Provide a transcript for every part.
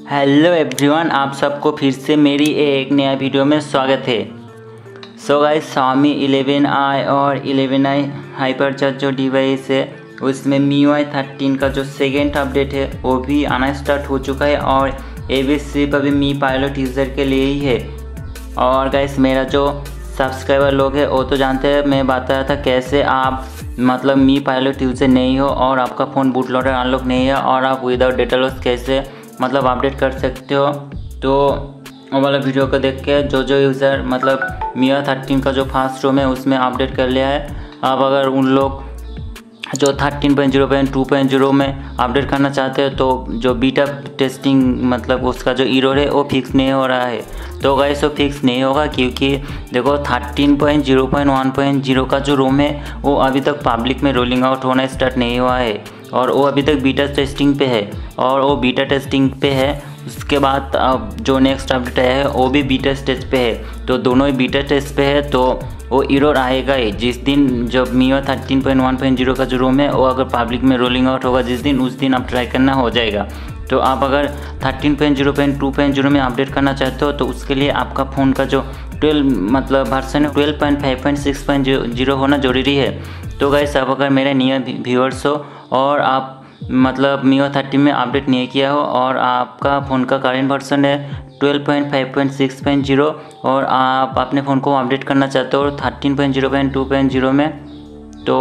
Hello everyone, आप सबको फिर से मेरी एक नया वीडियो में स्वागत है। सो गाइस, Xiaomi 11i और 11i हाइपरचार्ज जो डिवाइस है उसमें MIUI 13 का जो सेकेंड अपडेट है वो भी आना स्टार्ट हो चुका है और ये भी सिर्फ अभी मी पायलट यूज़र के लिए ही है। और गाइस, मेरा जो सब्सक्राइबर लोग हैं वो तो जानते हैं, मैं बता रहा था कैसे आप मतलब मी पायलट यूज़र नहीं हो और आपका फ़ोन बूट लोडर अनलॉक नहीं है और आप विदाउट डेटा लॉस कैसे मतलब अपडेट कर सकते हो। तो वो वाला वीडियो को देख के जो यूज़र मतलब MIUI 13 का जो फर्स्ट रोम है उसमें अपडेट कर लिया है, अब अगर उन लोग जो 13.0.2.0 में अपडेट करना चाहते हैं तो जो बीटा टेस्टिंग मतलब उसका जो एरर है वो फिक्स नहीं हो रहा है। तो गाइस, वो फिक्स नहीं होगा क्योंकि देखो 13.0.1.0 का जो रोम है वो अभी तक पब्लिक में रोलिंग आउट होना स्टार्ट नहीं हुआ है और वो अभी तक बीटा टेस्टिंग पे है और वो बीटा टेस्टिंग पे है। उसके बाद अब जो नेक्स्ट अपडेट आया है वो भी बीटा टेस्ट पे है, तो दोनों ही बीटा टेस्ट पे है। तो वो एरर आएगा ही जिस दिन जब MIUI 13.1.0 का जो रोम है वो अगर पब्लिक में रोलिंग आउट होगा जिस दिन, उस दिन आप ट्राई करना हो जाएगा। तो आप अगर 13.0.2.0 में अपडेट करना चाहते हो तो उसके लिए आपका फ़ोन का जो 12 मतलब वर्सन 12.5.6.0 होना ज़रूरी है। तो गाइस, आप अगर मेरे नए व्यूअर्स हो और आप मतलब MIUI 13 में अपडेट नहीं किया हो और आपका फ़ोन का करेंट वर्सन है 12.5.6.0 और आप अपने फ़ोन को अपडेट करना चाहते हो 13.0.2.0 में, तो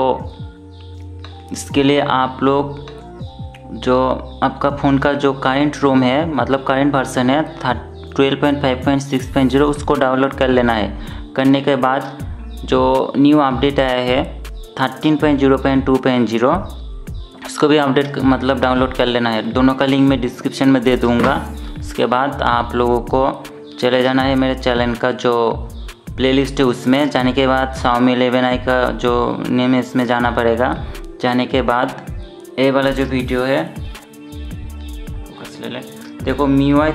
इसके लिए आप लोग जो आपका फ़ोन का जो करेंट रोम है मतलब करेंट वर्सन है 12.5.6.0 उसको डाउनलोड कर लेना है। करने के बाद जो न्यू अपडेट आया है 13.0.2.0 उसको भी अपडेट मतलब डाउनलोड कर लेना है। दोनों का लिंक मैं डिस्क्रिप्शन में दे दूँगा। उसके बाद आप लोगों को चले जाना है मेरे चैनल का जो प्लेलिस्ट है उसमें। जाने के बाद Xiaomi 11i का जो नेम है इसमें जाना पड़ेगा। जाने के बाद ये वाला जो वीडियो है फोकस ले ले, देखो MIUI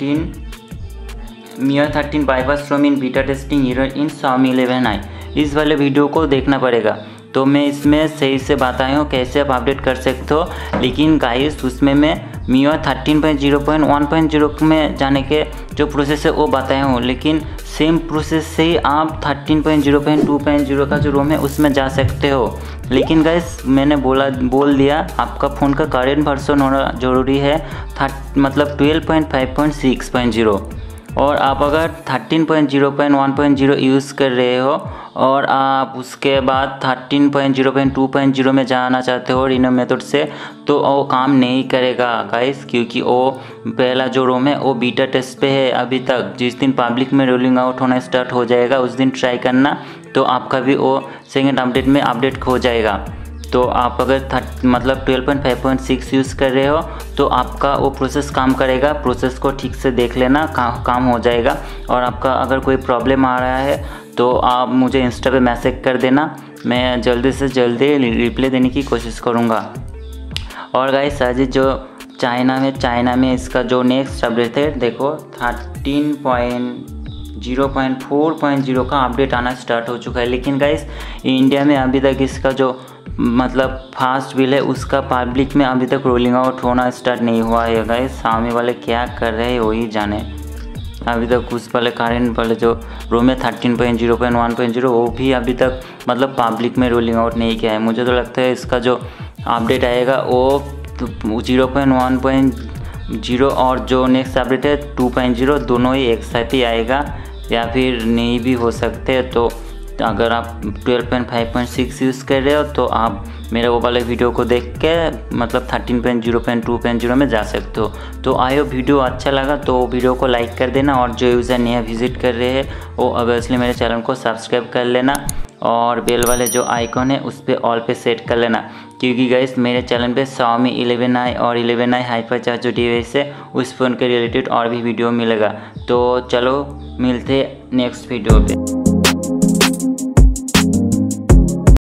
13 bypass ROM in beta testing error in Xiaomi 11i, इस वाले वीडियो को देखना पड़ेगा। तो मैं इसमें सही से बताया हूँ कैसे आप अपडेट कर सकते हो, लेकिन गाइस उसमें मैं MIUI 13.0.1.0 में जाने के जो प्रोसेस है वो बताया हूँ, लेकिन सेम प्रोसेस से ही आप 13.0.2.0 का जो रोम है उसमें जा सकते हो। लेकिन गाइस, मैंने बोल दिया आपका फ़ोन का करेंट वर्सन होना ज़रूरी है मतलब 12.5.6.0 और आप अगर 13.0.1.0 यूज़ कर रहे हो और आप उसके बाद 13.0.2.0 में जाना चाहते हो रिनो मेथड से, तो वो काम नहीं करेगा गाइस, क्योंकि वो पहला जो रोम है वो बीटा टेस्ट पे है अभी तक। जिस दिन पब्लिक में रोलिंग आउट होना स्टार्ट हो जाएगा उस दिन ट्राई करना, तो आपका भी वो सेकेंड अपडेट में अपडेट हो जाएगा। तो आप अगर मतलब 12.5.6 यूज़ कर रहे हो तो आपका वो प्रोसेस काम करेगा। प्रोसेस को ठीक से देख लेना, काम हो जाएगा। और आपका अगर कोई प्रॉब्लम आ रहा है तो आप मुझे इंस्टा पे मैसेज कर देना, मैं जल्दी से जल्दी रिप्लाई देने की कोशिश करूँगा। और गाइस, आज जो चाइना में इसका जो नेक्स्ट अपडेट है देखो 13.0.4.0 का अपडेट आना स्टार्ट हो चुका है। लेकिन गाइस, इंडिया में अभी तक इसका जो मतलब फास्ट बिल है उसका पब्लिक में अभी तक रोलिंग आउट होना स्टार्ट नहीं हुआ है। गाइस, सामने वाले क्या कर रहे हैं वही जाने। अभी तक उस वाले करेंट वाले जो रोम है 13.0.1.0 वो भी अभी तक मतलब पब्लिक में रोलिंग आउट नहीं किया है। मुझे तो लगता है इसका जो अपडेट आएगा वो 0.1.0 और जो नेक्स्ट अपडेट है 2.0 दोनों ही एक साथ ही आएगा या फिर नहीं भी हो सकते। तो अगर आप 12.5.6 यूज़ कर रहे हो तो आप मेरे वो वाले वीडियो को देख के मतलब 13.0.2.0 में जा सकते हो। तो आयो वीडियो अच्छा लगा तो वीडियो को लाइक कर देना और जो यूज़र नया विजिट कर रहे हैं वो ऑब्वियसली मेरे चैनल को सब्सक्राइब कर लेना और बेल वाले जो आइकॉन है उस पर ऑल पे सेट कर लेना, क्योंकि गाइस मेरे चैनल पे Xiaomi 11i और 11i हाइपरचार्ज जो डिवाइस है उस फ़ोन के रिलेटेड और भी वीडियो मिलेगा। तो चलो मिलते नेक्स्ट वीडियो पे।